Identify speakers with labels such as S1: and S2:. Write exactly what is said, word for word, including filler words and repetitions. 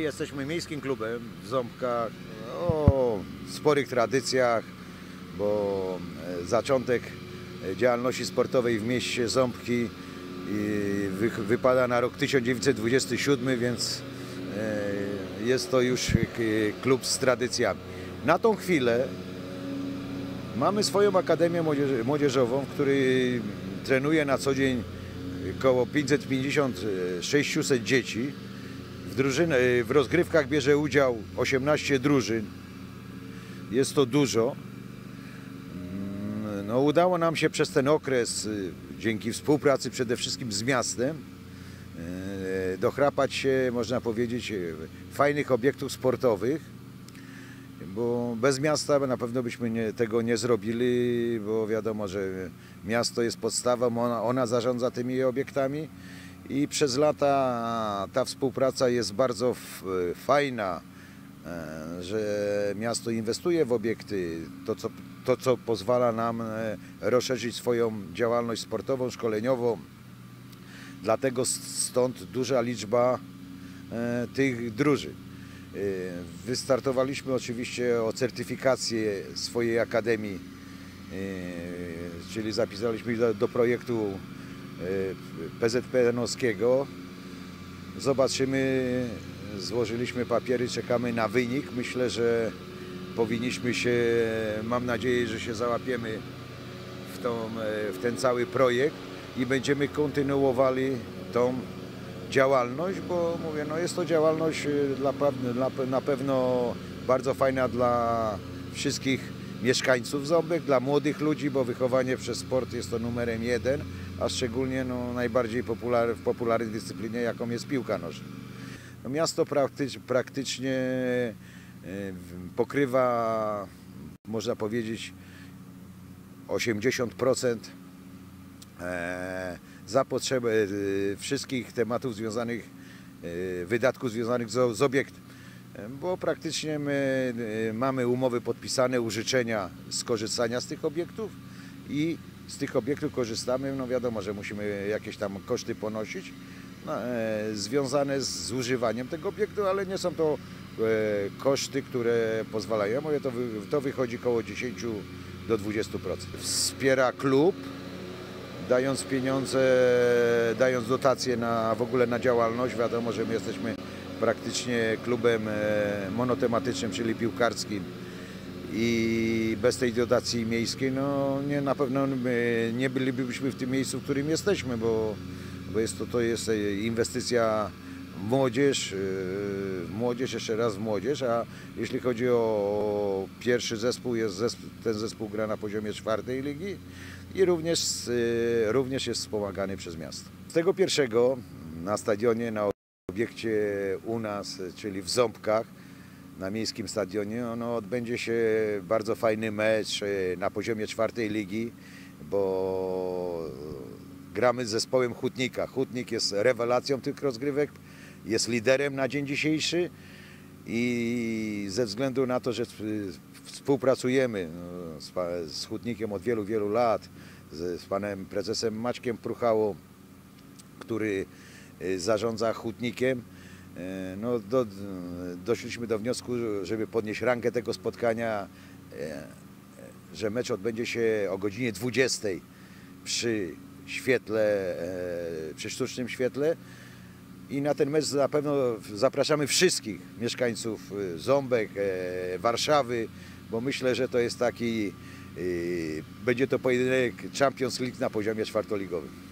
S1: jesteśmy miejskim klubem w Ząbkach o sporych tradycjach, bo zaczątek działalności sportowej w mieście Ząbki wypada na rok tysiąc dziewięćset dwudziesty siódmy, więc jest to już klub z tradycjami. Na tą chwilę mamy swoją akademię młodzieżową, w której trenuje na co dzień około pięćset pięćdziesiąt do sześciuset dzieci. W, drużyn, w rozgrywkach bierze udział osiemnaście drużyn. Jest to dużo. No, udało nam się przez ten okres, dzięki współpracy przede wszystkim z miastem, dochrapać się, można powiedzieć, fajnych obiektów sportowych, bo bez miasta na pewno byśmy nie, tego nie zrobili, bo wiadomo, że miasto jest podstawą, ona, ona zarządza tymi obiektami i przez lata ta współpraca jest bardzo fajna, że miasto inwestuje w obiekty, to co, to co pozwala nam rozszerzyć swoją działalność sportową, szkoleniową. Dlatego stąd duża liczba tych drużyn. Wystartowaliśmy oczywiście o certyfikację swojej akademii, czyli zapisaliśmy do, do projektu P Z P N-owskiego. Zobaczymy, złożyliśmy papiery, czekamy na wynik. Myślę, że powinniśmy się, mam nadzieję, że się załapiemy w, tą, w ten cały projekt i będziemy kontynuowali tą działalność, bo mówię, no jest to działalność dla, dla, na pewno bardzo fajna dla wszystkich mieszkańców Ząbek, dla młodych ludzi, bo wychowanie przez sport jest to numerem jeden, a szczególnie no, najbardziej popular, w popularnej dyscyplinie, jaką jest piłka nożna. No, miasto praktycz, praktycznie pokrywa, można powiedzieć, osiemdziesiąt procent zapotrzebę wszystkich tematów związanych, wydatków związanych z, z obiektem, bo praktycznie my mamy umowy podpisane, użyczenia skorzystania z tych obiektów i z tych obiektów korzystamy. No wiadomo, że musimy jakieś tam koszty ponosić no, związane z używaniem tego obiektu, ale nie są to koszty, które pozwalają, mówię, to, to wychodzi około dziesięć do dwudziestu procent. Wspiera klub, dając pieniądze, dając dotacje na, w ogóle na działalność. Wiadomo, że my jesteśmy praktycznie klubem monotematycznym, czyli piłkarskim i bez tej dotacji miejskiej no nie, na pewno nie bylibyśmy w tym miejscu, w którym jesteśmy, bo, bo jest to, to jest inwestycja w młodzież, w młodzież, jeszcze raz w młodzież, a jeśli chodzi o pierwszy zespół, jest zespół, ten zespół gra na poziomie czwartej ligi i również, również jest wspomagany przez miasto. Z tego pierwszego na stadionie, na obiekcie u nas, czyli w Ząbkach, na miejskim stadionie, no, odbędzie się bardzo fajny mecz na poziomie czwartej ligi, bo gramy z zespołem Hutnika. Hutnik jest rewelacją tych rozgrywek, jest liderem na dzień dzisiejszy i ze względu na to, że współpracujemy z Hutnikiem od wielu, wielu lat, z panem prezesem Maćkiem Pruchałą, który zarządza Hutnikiem, no do, doszliśmy do wniosku, żeby podnieść rangę tego spotkania, że mecz odbędzie się o godzinie dwudziestej przy świetle, przy sztucznym świetle i na ten mecz na pewno zapraszamy wszystkich mieszkańców Ząbek, Warszawy, bo myślę, że to jest taki, będzie to pojedynek Champions League na poziomie czwartoligowym.